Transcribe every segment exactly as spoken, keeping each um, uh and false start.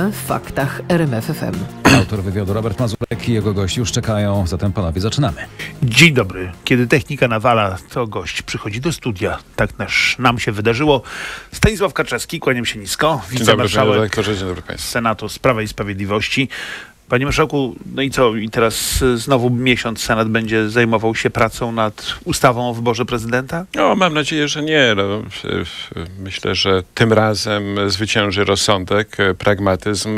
w faktach R M F F M. Autor wywiadu Robert Mazurek i jego gości już czekają, zatem panowie zaczynamy. Dzień dobry. Kiedy technika nawala, to gość przychodzi do studia. Tak nasz, nam się wydarzyło. Stanisław Kaczewski, kłaniam się nisko. Wicemarszałek Senatu z Prawa i Sprawiedliwości. Panie marszałku, no i co? I teraz znowu miesiąc Senat będzie zajmował się pracą nad ustawą o wyborze prezydenta? No, mam nadzieję, że nie. No, myślę, że tym razem zwycięży rozsądek, pragmatyzm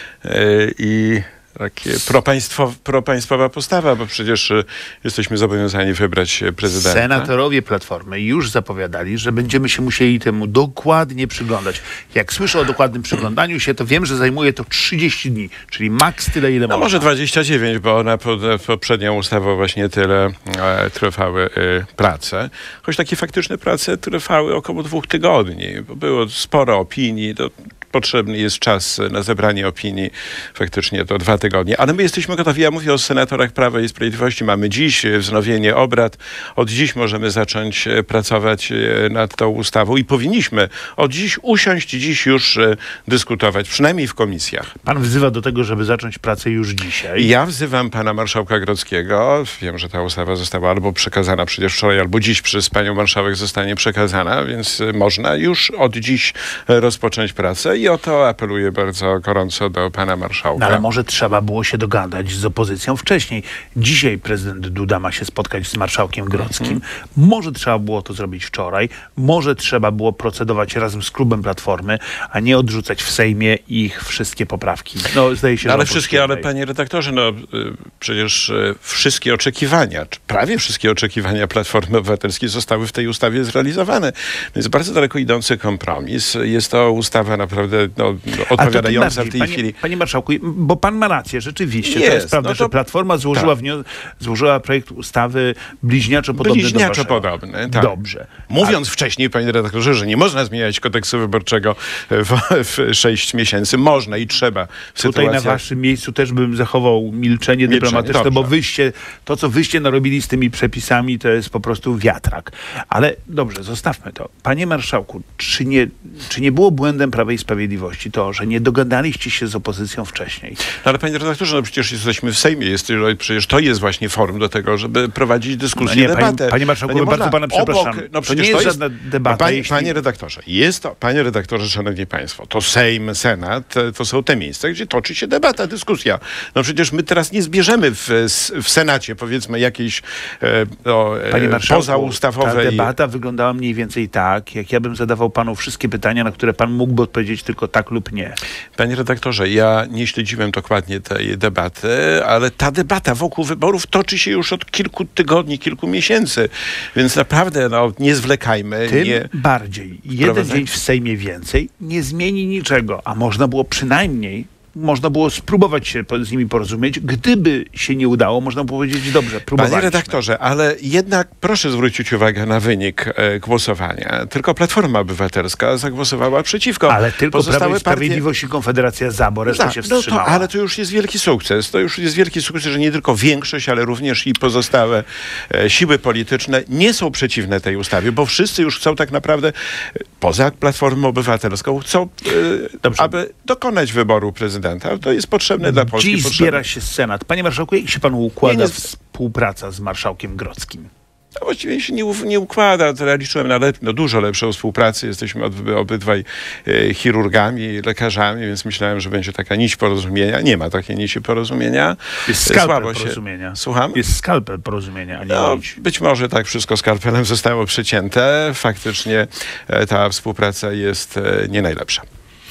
i takie propaństwo, propaństwowa postawa, bo przecież jesteśmy zobowiązani wybrać prezydenta. Senatorowie Platformy już zapowiadali, że będziemy się musieli temu dokładnie przyglądać. Jak słyszę o dokładnym przyglądaniu się, to wiem, że zajmuje to trzydzieści dni, czyli maks tyle, ile no można. Może dwadzieścia dziewięć, bo na poprzednią ustawą właśnie tyle e, trwały e, prace. Choć takie faktyczne prace trwały około dwóch tygodni, bo było sporo opinii, to potrzebny jest czas na zebranie opinii, faktycznie to dwa tygodnie. Ale my jesteśmy gotowi, ja mówię o senatorach Prawa i Sprawiedliwości. Mamy dziś wznowienie obrad. Od dziś możemy zacząć pracować nad tą ustawą i powinniśmy od dziś usiąść, dziś już dyskutować, przynajmniej w komisjach. Pan wzywa do tego, żeby zacząć pracę już dzisiaj. Ja wzywam pana marszałka Grodzkiego. Wiem, że ta ustawa została albo przekazana przecież wczoraj, albo dziś przez panią marszałek zostanie przekazana, więc można już od dziś rozpocząć pracę. I o to apeluję bardzo gorąco do pana marszałka. No, ale może trzeba było się dogadać z opozycją wcześniej. Dzisiaj prezydent Duda ma się spotkać z marszałkiem Grodzkim. Mm-hmm. Może trzeba było to zrobić wczoraj. Może trzeba było procedować razem z klubem Platformy, a nie odrzucać w Sejmie ich wszystkie poprawki. No, zdaje się, no, ale że wszystkie, ale panie redaktorze, no przecież wszystkie oczekiwania, czy prawie wszystkie oczekiwania Platformy Obywatelskiej zostały w tej ustawie zrealizowane. Więc bardzo daleko idący kompromis. Jest to ustawa naprawdę No, odpowiadająca w tej panie, chwili. Panie marszałku, bo pan ma rację, rzeczywiście. Jest, to jest prawda, no to, że Platforma złożyła, tak. wnios- złożyła projekt ustawy bliźniaczo podobny Bliźniaczo do podobny, tak. Dobrze. Mówiąc Ale... wcześniej, panie redaktorze, że nie można zmieniać kodeksu wyborczego w, w sześć miesięcy. Można i trzeba. W Tutaj sytuacjach... na waszym miejscu też bym zachował milczenie, milczenie dyplomatyczne, dobrze. Bo wyście, to co wyście narobili z tymi przepisami, to jest po prostu wiatrak. Ale dobrze, zostawmy to. Panie marszałku, czy nie, czy nie było błędem Prawa i Sprawiedliwości to, że nie dogadaliście się z opozycją wcześniej? No ale panie redaktorze, no przecież jesteśmy w Sejmie, jest, przecież to jest właśnie forum do tego, żeby prowadzić dyskusję, no nie, debatę. Panie, panie marszałku, no bardzo pana przepraszam. Obok, no to nie jest, to jest żadna debata. No panie, jeśli... panie redaktorze, jest to, panie redaktorze, szanowni państwo, to Sejm, Senat, to są te miejsca, gdzie toczy się debata, dyskusja. No przecież my teraz nie zbierzemy w, w Senacie, powiedzmy, jakiejś e, no, panie marszałku, pozaustawowej... Ta debata wyglądała mniej więcej tak, jak ja bym zadawał panu wszystkie pytania, na które pan mógłby odpowiedzieć tylko tak lub nie. Panie redaktorze, ja nie śledziłem dokładnie tej debaty, ale ta debata wokół wyborów toczy się już od kilku tygodni, kilku miesięcy, więc naprawdę no, nie zwlekajmy. Tym nie bardziej. Jeden dzień w Sejmie więcej nie zmieni niczego, a można było przynajmniej można było spróbować się z nimi porozumieć. Gdyby się nie udało, można było powiedzieć, dobrze, próbowaliśmy. Panie redaktorze, ale jednak proszę zwrócić uwagę na wynik e, głosowania. Tylko Platforma Obywatelska zagłosowała przeciwko. Ale tylko Pozostałe Prawo i Sprawiedliwość partie... i Konfederacja za, bo reszta tak, się wstrzymała. No to, ale to już jest wielki sukces. To już jest wielki sukces, że nie tylko większość, ale również i pozostałe e, siły polityczne nie są przeciwne tej ustawie, bo wszyscy już chcą tak naprawdę, e, poza Platformą Obywatelską, chcą, e, aby dokonać wyboru prezydenta. To jest potrzebne dla Polski. Dziś potrzebne. zbiera się Senat. Panie marszałku, jak się panu układa nie, nie... współpraca z marszałkiem Grodzkim? No właściwie się nie, nie układa. To ja liczyłem na lep, no dużo lepszą współpracę. Jesteśmy obydwaj, obydwaj e, chirurgami, lekarzami, więc myślałem, że będzie taka nić porozumienia. Nie ma takiej nici porozumienia. Jest skalpel Słabo porozumienia. Się... Słucham? Jest skalpel porozumienia, a nie no, nić. Być może tak wszystko skalpelem zostało przecięte. Faktycznie e, ta współpraca jest e, nie najlepsza.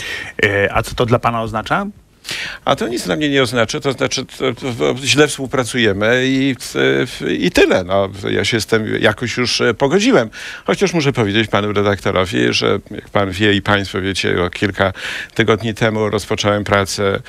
E, a co to dla pana oznacza? A to nic dla mnie nie oznacza, to znaczy to, to, to źle współpracujemy i, i tyle. No, ja się z tym jakoś już pogodziłem. Chociaż muszę powiedzieć panu redaktorowi, że jak pan wie i państwo wiecie, o kilka tygodni temu rozpocząłem pracę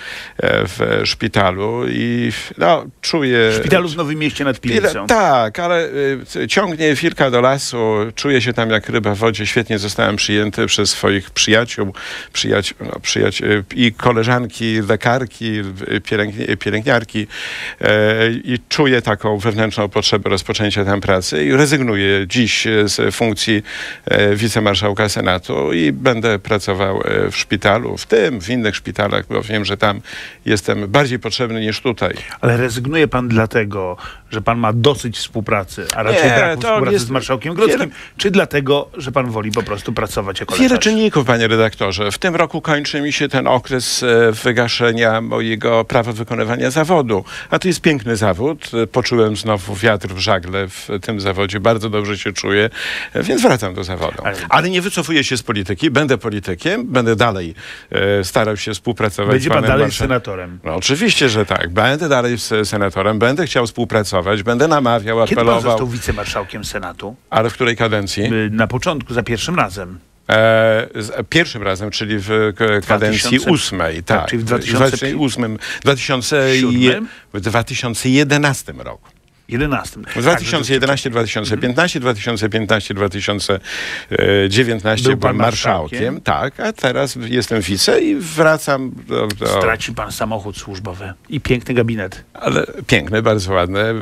w szpitalu i no, czuję... W szpitalu w Nowym Mieście nad Pilicą. Tak, ale ciągnie wilka do lasu, czuję się tam jak ryba w wodzie. Świetnie zostałem przyjęty przez swoich przyjaciół, przyjaciół, no, przyjaciół i koleżanki, lekarki, pielęgni pielęgniarki e, i czuję taką wewnętrzną potrzebę rozpoczęcia tam pracy i rezygnuję dziś z funkcji e, wicemarszałka Senatu i będę pracował w szpitalu, w tym, w innych szpitalach, bo wiem, że tam jestem bardziej potrzebny niż tutaj. Ale rezygnuje pan dlatego, że pan ma dosyć współpracy, a raczej Nie, braku to współpracy jest z marszałkiem Grodzkim, wiele, czy dlatego, że pan woli po prostu pracować jako Wiele lekarz? czynników, panie redaktorze. W tym roku kończy mi się ten okres e, wygaszenia mojego prawa wykonywania zawodu. A to jest piękny zawód. E, Poczułem znowu wiatr w żagle w tym zawodzie. Bardzo dobrze się czuję, e, więc wracam do zawodu. Ale, Ale nie wycofuję się z polityki. Będę politykiem. Będę dalej e, starał się współpracować Będzie z pan panem dalej marszałkiem. senatorem? No oczywiście, że tak. Będę dalej z senatorem. Będę chciał współpracować. Będę namawiał, Kiedy pan apelował. został wicemarszałkiem Senatu? Ale w której kadencji? Na początku, za pierwszym razem. E, z, pierwszym razem, czyli w k, kadencji ósmej. Tak, czyli w dwa tysiące ósmym, dwa tysiące w dwa tysiące jedenastym roku. jedenastym. dwa tysiące jedenasty, dwa tysiące piętnaście, dwa tysiące piętnaście, dwa tysiące dziewiętnaście Był pan byłem marszałkiem. marszałkiem. Tak, a teraz jestem wice i wracam do, do... Straci pan samochód służbowy i piękny gabinet. Ale piękne, bardzo ładne,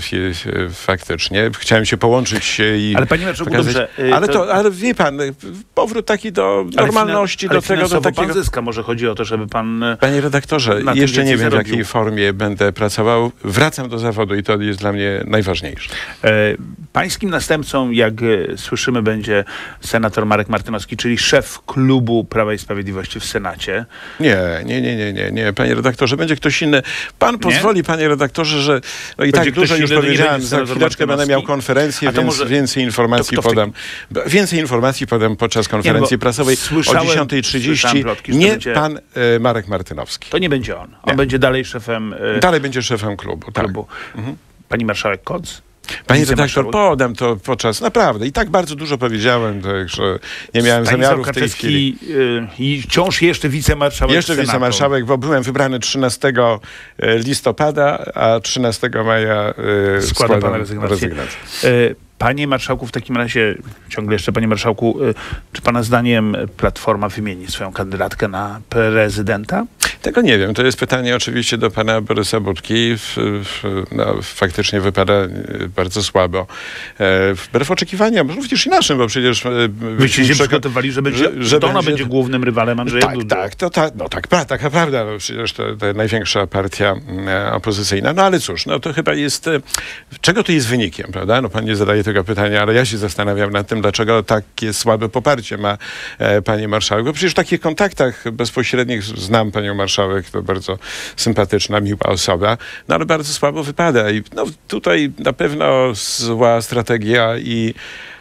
faktycznie. Chciałem się połączyć i Ale panie marszałku, pokazać... dobrze. Ale, to... to, ale wie pan, powrót taki do normalności, ale do tego, do takiego... pan zyska. Może chodzi o to, żeby pan... Panie redaktorze, jeszcze nie wiem, w jakiej formie będę pracował. Wracam do zawodu i to jest dla mnie najważniejsze. E, pańskim następcą, jak e, słyszymy, będzie senator Marek Martynowski, czyli szef klubu Prawa i Sprawiedliwości w Senacie. Nie, nie, nie, nie, nie, nie. Panie redaktorze, będzie ktoś inny. Pan pozwoli, nie? Panie redaktorze, że no i będzie tak dużo już powiedziałem, za chwileczkę będę miał konferencję, więc może... więcej informacji podam. Takim... Więcej informacji podam podczas konferencji nie, prasowej o dziesiątej trzydzieści. Nie będzie... pan e, Marek Martynowski. To nie będzie on. On nie. będzie dalej szefem... E... Dalej będzie szefem klubu, klubu. Tak. Mhm. Pani marszałek Koc? Panie redaktor, podam to podczas, naprawdę, i tak bardzo dużo powiedziałem, tak, że nie miałem Stanisław zamiaru w tej chwili. Yy, I wciąż jeszcze wicemarszałek Jeszcze Senatu. wicemarszałek, bo byłem wybrany trzynastego listopada, a trzynastego maja yy, składam pana rezygnację. rezygnację. Yy, Panie marszałku, w takim razie, ciągle jeszcze panie marszałku, yy, czy pana zdaniem Platforma wymieni swoją kandydatkę na prezydenta? Tego nie wiem. To jest pytanie oczywiście do pana Borysa Budki. W, w, no, faktycznie wypada bardzo słabo. E, wbrew oczekiwaniom, również i naszym, bo przecież... Wyście się przygotowali, że, będzie, że, że to ona będzie, będzie głównym rywalem Andrzeja tak, Dudy. Tak, to ta, no tak, pra, taka prawda. No, przecież to, to największa partia e, opozycyjna. No ale cóż, no to chyba jest... E, czego to jest wynikiem, prawda? No pan nie zadaje tego pytania, ale ja się zastanawiam nad tym, dlaczego takie słabe poparcie ma e, pani marszałek. Bo przecież w takich kontaktach bezpośrednich znam panią marszałek. To bardzo sympatyczna, miła osoba, no ale bardzo słabo wypada i no, tutaj na pewno zła strategia i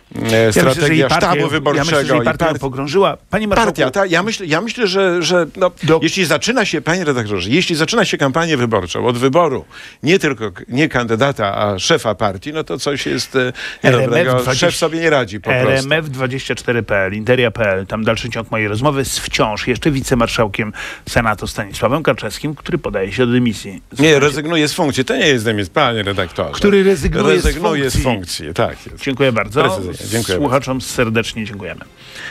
e, strategia ja myślę, sztabu partię, wyborczego. Ja myślę, że i partia part... pogrążyła. Panie marszałku... Partia, ta, ja, myślę, ja myślę, że, że no, Do... jeśli zaczyna się, panie redaktorze, jeśli zaczyna się kampanię wyborczą od wyboru nie tylko nie kandydata, a szefa partii, no to coś jest e, niedobrego. dwadzieścia Szef sobie nie radzi po R M F prostu. dwadzieścia cztery kropka p l, Interia kropka p l, tam dalszy ciąg mojej rozmowy z wciąż jeszcze wicemarszałkiem Senatu Stanisławem Karczewskim, który podaje się do dymisji. Nie, rezygnuje z funkcji. To nie jest dymisja, panie redaktorze. Który rezygnuje, rezygnuje z, funkcji. z funkcji. Tak jest. Dziękuję bardzo. Dziękuję Słuchaczom serdecznie dziękujemy.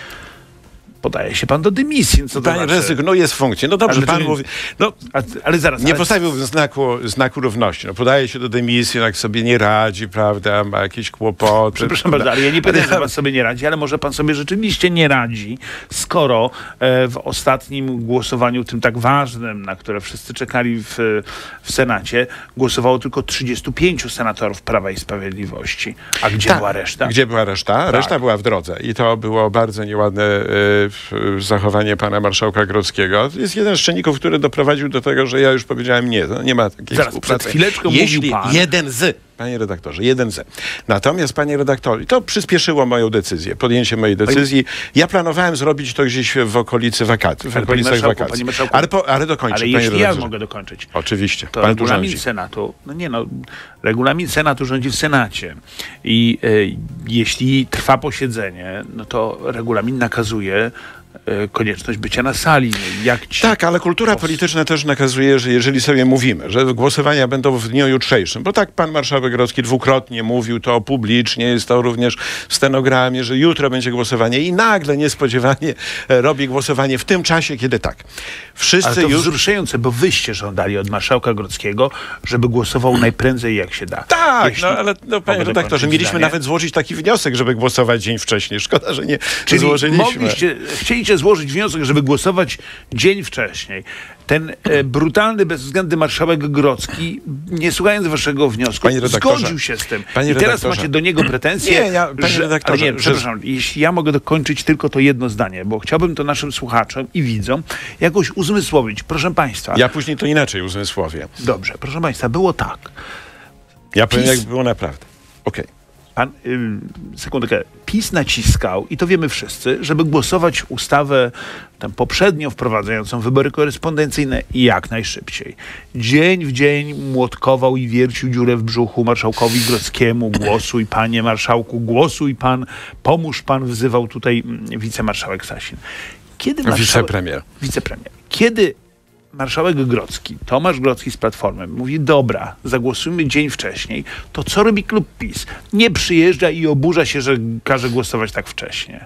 Podaje się pan do dymisji. Co to pan znaczy? rezygnuje z funkcji. No dobrze, ale pan mówi... No, a, ale zaraz... Nie ale... postawiłbym znaku, znaku równości. No, podaje się do dymisji, jak sobie nie radzi, prawda, ma jakieś kłopoty. Przepraszam bardzo, ale ja nie powiedziałem, że pan sobie nie radzi, ale może pan sobie rzeczywiście nie radzi, skoro e, w ostatnim głosowaniu, tym tak ważnym, na które wszyscy czekali w, w Senacie, głosowało tylko trzydziestu pięciu senatorów Prawa i Sprawiedliwości. A gdzie tak. była reszta? Gdzie była reszta? Tak. Reszta była w drodze. I to było bardzo nieładne y, zachowanie pana marszałka Grodzkiego. To jest jeden z czynników, który doprowadził do tego, że ja już powiedziałem nie. No, nie ma takiej Zaraz, współpracy. przed chwileczką Jeśli mówił pan... jeden z... Panie redaktorze, jeden z. Natomiast, panie redaktorze, to przyspieszyło moją decyzję, podjęcie mojej decyzji. Ja planowałem zrobić to gdzieś w okolicy wakacji, w okolicach wakacji. Ale, po, ale dokończę, ale panie jeśli redaktorze. ja mogę dokończyć. Oczywiście. To pan regulamin tu Senatu, no nie no, regulamin Senatu rządzi w Senacie. I e, jeśli trwa posiedzenie, no to regulamin nakazuje e, konieczność bycia na sali. Jak ci... Tak, ale kultura polityczna też nakazuje, że jeżeli sobie mówimy, że głosowania będą w dniu jutrzejszym, bo tak pan marszałek Grodzki dwukrotnie mówił to publicznie, jest to również w stenogramie, że jutro będzie głosowanie i nagle niespodziewanie robi głosowanie w tym czasie, kiedy tak. Wszyscy ale to już... wzruszające, bo wyście żądali od marszałka Grodzkiego, żeby głosował najprędzej jak się da. Tak, Jeśli... no ale no, panie redaktorze, mieliśmy zdanie. nawet złożyć taki wniosek, żeby głosować dzień wcześniej. Szkoda, że nie Czyli złożyliśmy. mogliście, chcieliście złożyć wniosek, żeby głosować dzień wcześniej. Ten e, brutalny, bezwzględny marszałek Grodzki, nie słuchając waszego wniosku, zgodził się z tym. Panie I teraz redaktorze. macie do niego pretensje. Nie, ja, panie że, redaktorze, ale nie, że... przepraszam, jeśli ja mogę dokończyć tylko to jedno zdanie, bo chciałbym to naszym słuchaczom i widzom jakoś uzmysłowić. Proszę państwa. Ja później to inaczej uzmysłowię. Dobrze, proszę państwa, było tak. Ja powiem, PiS... jak było naprawdę. Okej. Okay. Pan, yy, sekundkę, PiS naciskał, i to wiemy wszyscy, żeby głosować ustawę tam poprzednio wprowadzającą wybory korespondencyjne jak najszybciej. Dzień w dzień młotkował i wiercił dziurę w brzuchu marszałkowi Grodzkiemu. Głosuj, panie marszałku, głosuj pan, pomóż pan, wzywał tutaj wicemarszałek Sasin. Kiedy marszałek... Wicepremier. Wicepremier. Kiedy marszałek Grodzki, Tomasz Grodzki z Platformy mówi, dobra, zagłosujmy dzień wcześniej, to co robi klub PiS? Nie przyjeżdża i oburza się, że każe głosować tak wcześnie.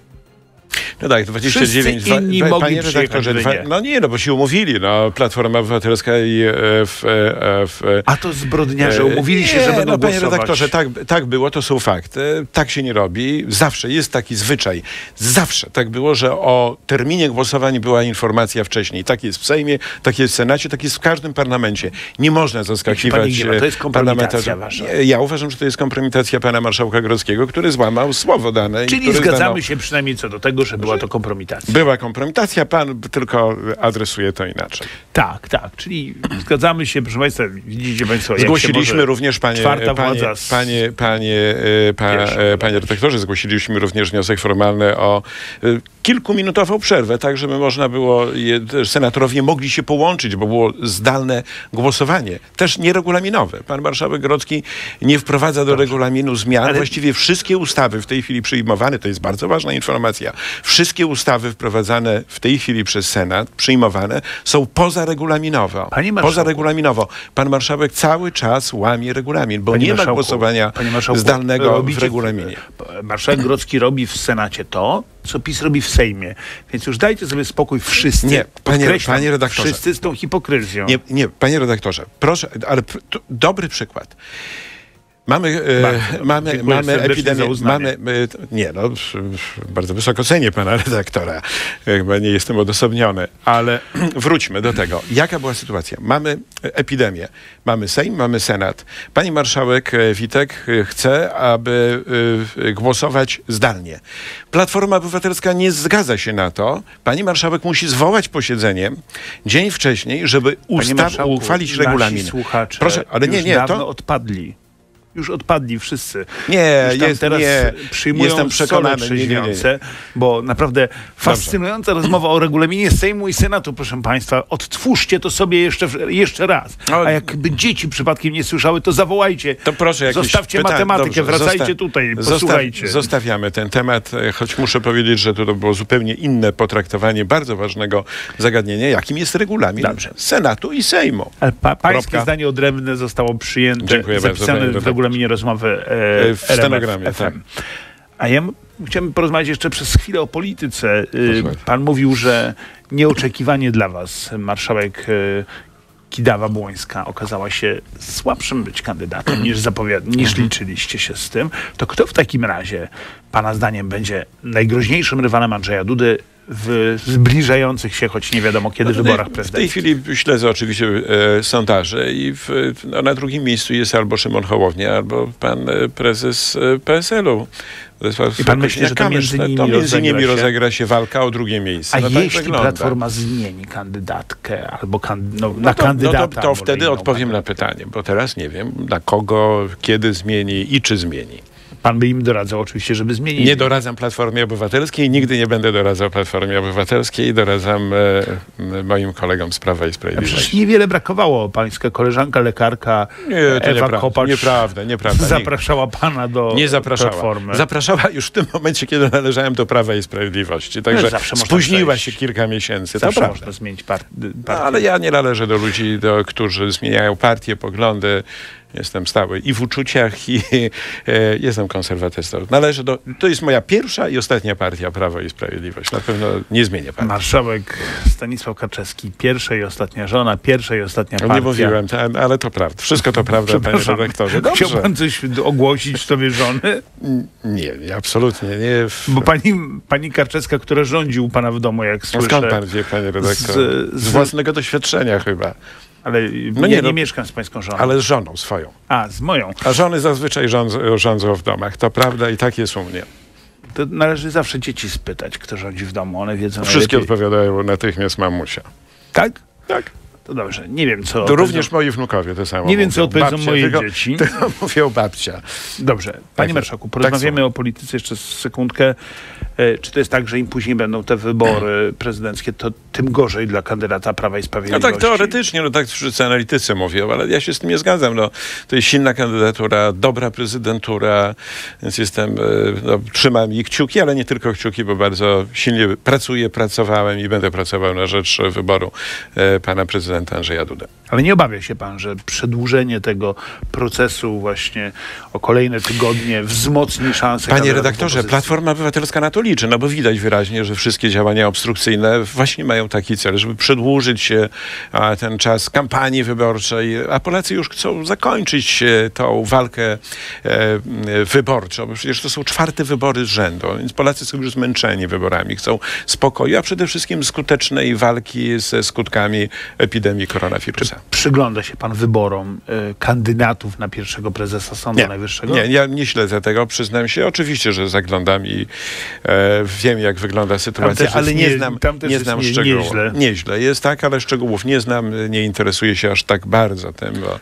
No tak, dwadzieścia dziewięć... Wszyscy inni dwa, mogli panie redaktorze, dwa, no nie, no bo się umówili, no Platforma Obywatelska i e, w, e, w... A to zbrodniarze umówili się, nie, że będą no, panie głosować. redaktorze, tak, tak było, to są fakty. Tak się nie robi. Zawsze jest taki zwyczaj. Zawsze tak było, że o terminie głosowań była informacja wcześniej. Tak jest w Sejmie, tak jest w Senacie, tak jest w każdym parlamencie. Nie można zaskakiwać nie to jest kompromitacja wasza. Ja uważam, że to jest kompromitacja pana marszałka Grodzkiego, który złamał słowo dane. Czyli i który zgadzamy zdanął... się przynajmniej co do tego, że była to kompromitacja. Była kompromitacja, pan tylko adresuje to inaczej. Tak, tak, czyli zgadzamy się, proszę państwa, widzicie państwo, jak zgłosiliśmy się może również, panie, czwarta panie, władza z... panie, panie, pa, panie redaktorze, zgłosiliśmy również wniosek formalny o kilkuminutową przerwę, tak żeby można było, senatorowie mogli się połączyć, bo było zdalne głosowanie, też nieregulaminowe. Pan marszałek Grodzki nie wprowadza do Dobrze. regulaminu zmian. Ale... Właściwie wszystkie ustawy w tej chwili przyjmowane, to jest bardzo ważna informacja, wszystkie ustawy wprowadzane w tej chwili przez Senat, przyjmowane, są pozaregulaminowo. Pozaregulaminowo. Pan marszałek cały czas łamie regulamin, bo Panie nie ma głosowania zdalnego w regulaminie. Marszałek Grodzki robi w Senacie to, co PiS robi w Sejmie. Więc już dajcie sobie spokój wszyscy. Nie, panie, panie redaktorze. Wszyscy z tą hipokryzją. Nie, nie, panie redaktorze, proszę, ale to, dobry przykład. Mamy, e, mamy, mamy epidemię, mamy, e, nie no, bardzo wysoko cenię pana redaktora, chyba nie jestem odosobniony, ale wróćmy do tego. Jaka była sytuacja? Mamy epidemię, mamy Sejm, mamy Senat. Pani marszałek Witek chce, aby e, głosować zdalnie. Platforma Obywatelska nie zgadza się na to. Pani marszałek musi zwołać posiedzenie dzień wcześniej, żeby ustaw, uchwalić regulamin. Słuchacze Proszę, ale nie, nie, dawno to odpadli. Już odpadli wszyscy. Nie, Już tam jest, teraz nie, przyjmują jestem przekonany, nie, nie, nie, nie. bo naprawdę fascynująca Dobrze. rozmowa o regulaminie Sejmu i Senatu, proszę państwa. Odtwórzcie to sobie jeszcze, jeszcze raz. A jakby dzieci przypadkiem nie słyszały, to zawołajcie. To proszę jakieś Zostawcie pytań. matematykę, Dobrze. wracajcie Zosta tutaj, Zosta posłuchajcie. Zostawiamy ten temat, choć muszę powiedzieć, że to było zupełnie inne potraktowanie bardzo ważnego zagadnienia, jakim jest regulamin Dobrze. Senatu i Sejmu. Ale pa pańskie zdanie odrębne zostało przyjęte, Dziękuję zapisane bardzo, w regulaminie rozmowy w stenogramie, tak. A ja chciałem porozmawiać jeszcze przez chwilę o polityce. Pan mówił, że nieoczekiwanie dla was marszałek Kidawa-Błońska okazała się słabszym być kandydatem niż zapowiad- niż liczyliście się z tym. To kto w takim razie, pana zdaniem, będzie najgroźniejszym rywalem Andrzeja Dudy w zbliżających się, choć nie wiadomo kiedy, no, wyborach prezydenckich? W tej chwili śledzę oczywiście e, sondaże i w, no, na drugim miejscu jest albo Szymon Hołownia, albo pan e, prezes e, P S L-u. I pan myśli, że to między nimi, to między nimi rozegra, się... rozegra się walka o drugie miejsce. A no, jeśli tak Platforma zmieni kandydatkę albo kan... no, no na to, kandydata... No to, to wtedy odpowiem na pytanie, bo teraz nie wiem, na kogo, kiedy zmieni i czy zmieni. Pan by im doradzał oczywiście, żeby zmienić. Nie doradzam Platformie Obywatelskiej, nigdy nie będę doradzał Platformie Obywatelskiej, doradzam e, moim kolegom z Prawa i Sprawiedliwości. Przecież niewiele brakowało. Pańska koleżanka, lekarka nie, to Ewa nieprawda, Kopacz nieprawda, nieprawda. zapraszała pana do nie zapraszała. Platformy. Zapraszała już w tym momencie, kiedy należałem do Prawa i Sprawiedliwości. Także spóźniła się kilka miesięcy. Zawsze to można zmienić partię. No, ale ja nie należę do ludzi, do, którzy zmieniają partie, poglądy. Jestem stały i w uczuciach, i e, jestem konserwatystą. Należę do... To jest moja pierwsza i ostatnia partia, Prawo i Sprawiedliwość. Na pewno nie zmienię partii. Marszałek Stanisław Karczewski, pierwsza i ostatnia żona, pierwsza i ostatnia partia. Nie mówiłem, tam, ale to prawda. Wszystko to prawda, panie redaktorze. Dobrze. Chciał pan coś ogłosić w sobie żony? Nie, nie, absolutnie nie. Bo pani, pani Karczewska, która rządzi u pana w domu, jak słyszę... Skąd pan wie, panie redaktor? Z, z... z własnego doświadczenia chyba. Ale no ja nie, nie no, mieszkam z pańską żoną. Ale z żoną swoją. A, z moją. A żony zazwyczaj rządzą, rządzą w domach. To prawda i tak jest u mnie. To należy zawsze dzieci spytać, kto rządzi w domu. One wiedzą Wszystkie najlepiej. odpowiadają natychmiast mamusia. Tak? Tak. To dobrze. Nie wiem, co... To również moi wnukowie to samo Nie wiem, co odpowiedzą babcia, moje tylko, dzieci. Tylko mówią babcia. Dobrze. Panie tak, marszałku, porozmawiamy tak o polityce jeszcze sekundkę. E, czy to jest tak, że im później będą te wybory prezydenckie, to tym gorzej dla kandydata Prawa i Sprawiedliwości? No tak teoretycznie, no tak wszyscy analitycy mówią, ale ja się z tym nie zgadzam. No, to jest silna kandydatura, dobra prezydentura, więc jestem, no, trzymam ich kciuki, ale nie tylko kciuki, bo bardzo silnie pracuję, pracowałem i będę pracował na rzecz wyboru e, pana prezydenta Andrzeja Dudy. Ale nie obawia się pan, że przedłużenie tego procesu właśnie o kolejne tygodnie wzmocni szansę... Panie redaktorze, Platforma Obywatelska na to liczy, no bo widać wyraźnie, że wszystkie działania obstrukcyjne właśnie mają taki cel, żeby przedłużyć się a, ten czas kampanii wyborczej, a Polacy już chcą zakończyć e, tą walkę e, wyborczą, bo przecież to są czwarte wybory z rzędu, więc Polacy są już zmęczeni wyborami, chcą spokoju, a przede wszystkim skutecznej walki ze skutkami epidemii koronawirusa. Czy przygląda się pan wyborom y, kandydatów na pierwszego prezesa Sądu nie, Najwyższego? Nie, ja nie śledzę tego, przyznam się. Oczywiście, że zaglądam i e, wiem, jak wygląda sytuacja, ale nie, nie znam, nie znam nie, szczegółów. Nieźle. Nieźle jest tak, ale szczegółów nie znam, nie interesuję się aż tak bardzo tym, bo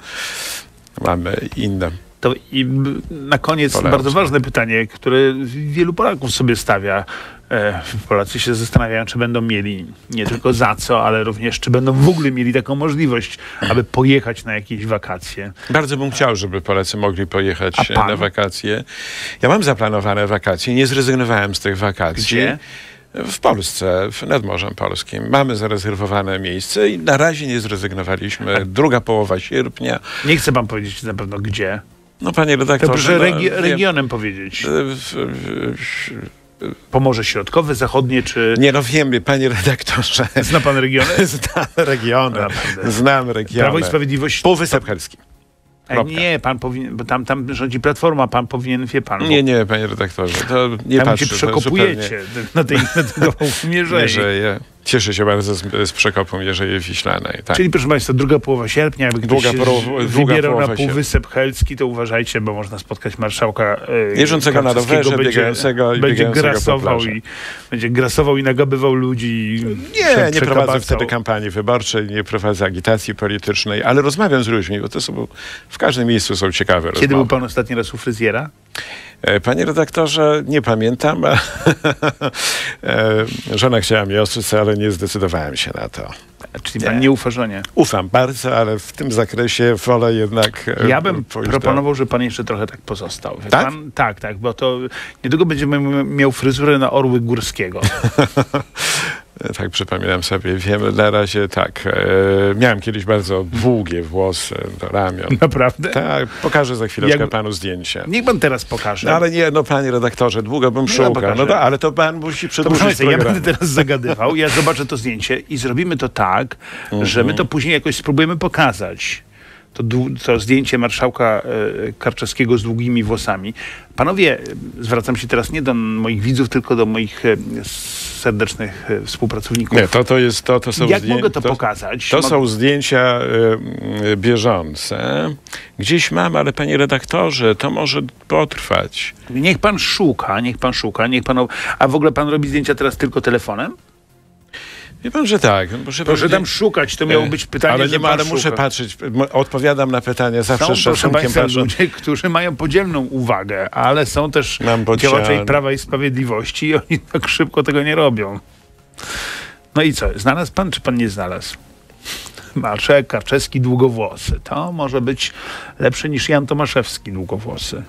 mamy inne. To i na koniec Polacy. Bardzo ważne pytanie, które wielu Polaków sobie stawia. E, Polacy się zastanawiają, czy będą mieli nie tylko za co, ale również czy będą w ogóle mieli taką możliwość, aby pojechać na jakieś wakacje. Bardzo bym chciał, żeby Polacy mogli pojechać na wakacje. Ja mam zaplanowane wakacje, nie zrezygnowałem z tych wakacji. Gdzie? W Polsce, nad Morzem Polskim. Mamy zarezerwowane miejsce i na razie nie zrezygnowaliśmy. A druga połowa sierpnia. Nie chce pan powiedzieć na pewno gdzie. No panie redaktorze... To proszę no, regi regionem powiedzieć. W, w, w, Pomorze Środkowe, Zachodnie, czy... Nie, no wiem, panie redaktorze. Zna pan regiony? Znam regiony. No, Znam regiony. Prawo i Sprawiedliwość... Półwysep Helski. A nie, pan powinien, bo tam, tam rządzi Platforma, pan powinien, wie pan. Nie, nie, panie redaktorze, to nie tam patrzę. Tam się przekopujecie zupełnie... na, tej, na tego mierzei. Mierzeje. Cieszę się bardzo z, z przekopu Mierzei Wiślanej. Tak. Czyli proszę państwa, druga połowa sierpnia, jakby ktoś długa się połowa, wybierał na Półwysep Helski, to uważajcie, bo można spotkać marszałka e, jeżdżącego na rowerze, będzie, biegającego, będzie biegającego grasował i będzie grasował i nagabywał ludzi. Nie, nie prowadzę wtedy kampanii wyborczej, nie prowadzę agitacji politycznej, ale rozmawiam z ludźmi, bo to są, w każdym miejscu są ciekawe rozmowy. Kiedy był pan ostatni raz u fryzjera? Panie redaktorze, nie pamiętam. Żona chciała mnie ostrzyc, ale nie zdecydowałem się na to. Czyli pan nie, nie ufa żonie? Ufam bardzo, ale w tym zakresie wolę jednak... Ja bym proponował, do... że pan jeszcze trochę tak pozostał. Tak? Pan, tak, tak, bo to niedługo będzie miał fryzurę na Orły Górskiego. Tak, przypominam sobie, wiem, na razie tak. E, miałem kiedyś bardzo długie włosy do ramion. Naprawdę? Tak, pokażę za chwileczkę Jak... panu zdjęcie. Niech pan teraz pokaże. No, ale nie, no panie redaktorze, długo bym szukał. No, ale to pan musi przedłużyć to, ja będę teraz zagadywał, ja zobaczę to zdjęcie i zrobimy to tak, mm-hmm. że my to później jakoś spróbujemy pokazać. To, to zdjęcie marszałka e, Karczewskiego z długimi włosami. Panowie, zwracam się teraz nie do moich widzów, tylko do moich e, serdecznych e, współpracowników. Nie, to, to jest to, to są Jak zdję... mogę to, to pokazać? To Mog... są zdjęcia y, bieżące. Gdzieś mam, ale panie redaktorze, to może potrwać. Niech pan szuka, niech pan szuka, niech pan... A w ogóle pan robi zdjęcia teraz tylko telefonem? Wie pan, że tak. Proszę, proszę tam szukać, to miało być pytanie, ale nie ma, ale szuka. muszę patrzeć, odpowiadam na pytania zawsze są, z szacunkiem. Proszę państwa, patrzę. ludzie, którzy mają podzielną uwagę, ale są też działacze Prawa i Sprawiedliwości i oni tak szybko tego nie robią. No i co, znalazł pan, czy pan nie znalazł? Marszałek Karczewski długowłosy. To może być lepsze niż Jan Tomaszewski długowłosy.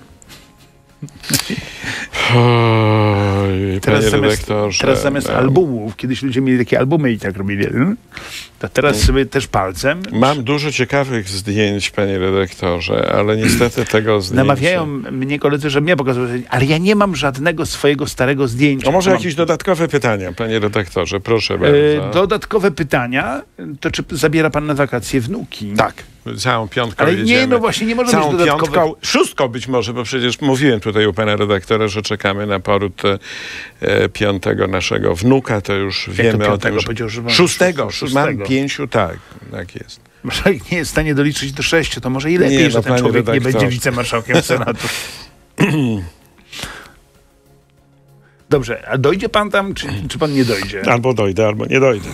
Oj, teraz, zamiast, redaktorze, teraz zamiast no. albumów, kiedyś ludzie mieli takie albumy i tak robili, to teraz sobie też palcem. Mam dużo ciekawych zdjęć, panie redaktorze, ale niestety tego zdjęcia... Namawiają mnie koledzy, że mnie pokazują, ale ja nie mam żadnego swojego starego zdjęcia. A może mam... jakieś dodatkowe pytania, panie redaktorze, proszę bardzo. Yy, dodatkowe pytania, to czy zabiera pan na wakacje wnuki? Tak. Całą piątką ale jedziemy. nie, no właśnie, nie może Całą być dodatkowe... piątką, szóstką być może, bo przecież mówiłem tutaj u pana redaktora, że czekamy na poród e, piątego naszego wnuka, to już Jak wiemy to o tym, że... szóstego, Szóstego, szóstego. Mam pięciu, tak, tak jest. Marszałek nie jest w stanie doliczyć do sześciu, to może i lepiej, nie, że no, ten człowiek redaktor. nie będzie wicemarszałkiem Senatu. Dobrze, a dojdzie pan tam, czy, czy pan nie dojdzie? Albo dojdę, albo nie dojdę.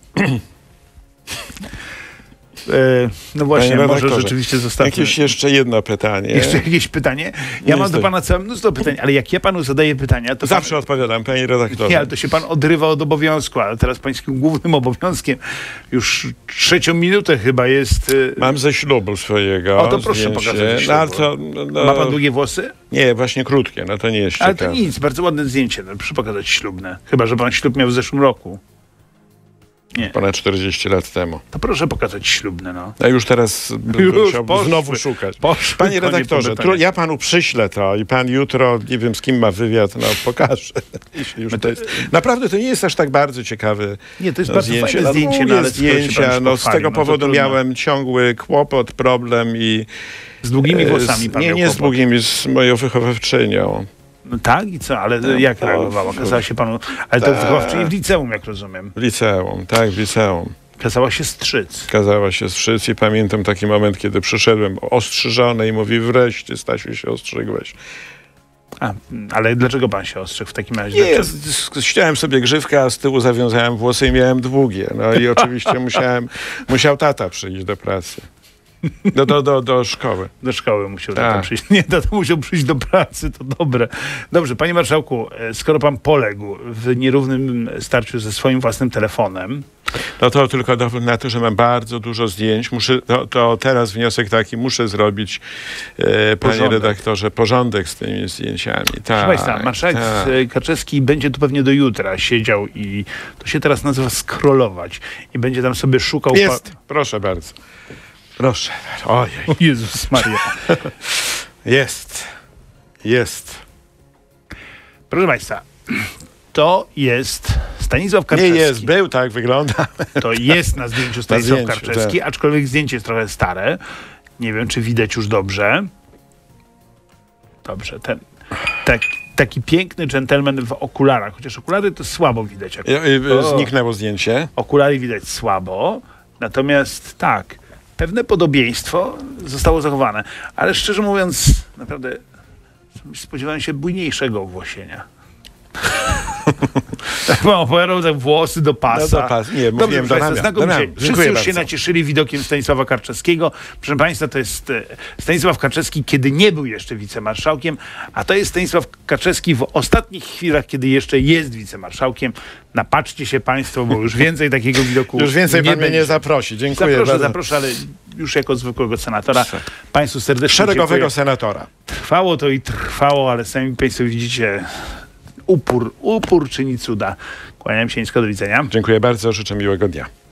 E, no właśnie, Panie może redaktorze, rzeczywiście zostawmy. Jakieś jeszcze jedno pytanie. Jeszcze jakieś pytanie? Ja Nie mam do stoi. pana całe mnóstwo pytań, ale jak ja panu zadaję pytania, to... Zawsze pan... odpowiadam, panie redaktorze. Nie, ale to się pan odrywa od obowiązku, ale teraz pańskim głównym obowiązkiem już trzecią minutę chyba jest... Mam ze ślubu swojego. O, to proszę zdjęcie. pokazać No, ale ślubu. to, no, Ma pan długie włosy? Nie, właśnie krótkie, no to nie jest Ale ciekawe. to nic, bardzo ładne zdjęcie, no, proszę pokazać ślubne. Chyba że pan ślub miał w zeszłym roku. Nie. Ponad czterdzieści lat temu. To proszę pokazać ślubne, no. A już teraz Już chciałbym poszły. znowu szukać. Poszły Panie konie redaktorze, po betonie. tru, ja panu przyślę to i pan jutro, nie wiem z kim ma wywiad, no pokażę. Jeśli już to jest. Naprawdę to nie jest aż tak bardzo ciekawe Nie, to jest no, bardzo zdjęcie. fajne zdjęcie, no, no, ale jest skoro się pan zdjęcia, już no z pochwali, tego no to powodu trudno. miałem ciągły kłopot, problem i... Z długimi włosami z, pan Nie, miał nie z kłopot. długimi, z moją wychowawczynią. No tak i co, ale No, jak to- reagowała? Kazała się panu... Ale to Tak. wychowawczyni w liceum, jak rozumiem. W liceum, tak, w liceum. Kazała się strzyc. Kazała się strzyc i pamiętam taki moment, kiedy przyszedłem ostrzyżony i mówi, wreszcie Stasiu się ostrzygłeś. A, ale dlaczego pan się ostrzegł w takim razie? Nie, Dlaczego- z- z- ściąłem sobie grzywkę, a z tyłu zawiązałem włosy i miałem długie. No i oczywiście musiałem, musiał tata przyjść do pracy. Do, do, do, do szkoły. Do szkoły musiał Tak. tata przyjść. Nie, tata musiał przyjść do pracy, to dobre. Dobrze, panie marszałku, e, skoro pan poległ w nierównym starciu ze swoim własnym telefonem, No to tylko dowód na to, że mam bardzo dużo zdjęć. Muszę, to, to teraz wniosek taki, muszę zrobić, e, panie Porządek. redaktorze, porządek z tymi zdjęciami. Tak, proszę państwa, marszałek tak. e, Kaczewski będzie tu pewnie do jutra siedział i to się teraz nazywa scrollować i będzie tam sobie szukał... Jest, proszę bardzo. Proszę. Ojej. O Jezus Maria. Jest. Jest. Proszę państwa, to jest Stanisław Nie Karczewski. jest, był, tak wygląda. To jest na zdjęciu Stanisław zdjęciu, Karczewski, aczkolwiek zdjęcie jest trochę stare. Nie wiem, czy widać już dobrze. Dobrze, ten tak, taki piękny dżentelmen w okularach, chociaż okulary to słabo widać. I, i, O. zniknęło zdjęcie. Okulary widać słabo, natomiast tak, pewne podobieństwo zostało zachowane. Ale szczerze mówiąc, naprawdę spodziewałem się bujniejszego owłosienia. Tak pan opowiadał, tak włosy do pasa. No do pas- nie, Dobrze, mówiłem proszę do państwa, ramion. znakomicie. Do ramion. Wszyscy Dziękuję już się bardzo. nacieszyli widokiem Stanisława Karczewskiego. Proszę państwa, to jest e, Stanisław Karczewski, kiedy nie był jeszcze wicemarszałkiem, a to jest Stanisław Karczewski w ostatnich chwilach, kiedy jeszcze jest wicemarszałkiem. Napatrzcie się państwo, bo już więcej takiego widoku Już więcej nie pan mnie będzie. nie zaprosi. Dziękuję Zaproszę, bardzo. zaproszę, ale już jako zwykłego senatora. Państwu serdecznie Szeregowego dziękuję. senatora. Trwało to i trwało, ale sami państwo widzicie, upór, upór czyni cuda. Kłaniam się nisko, do widzenia. Dziękuję bardzo, życzę miłego dnia.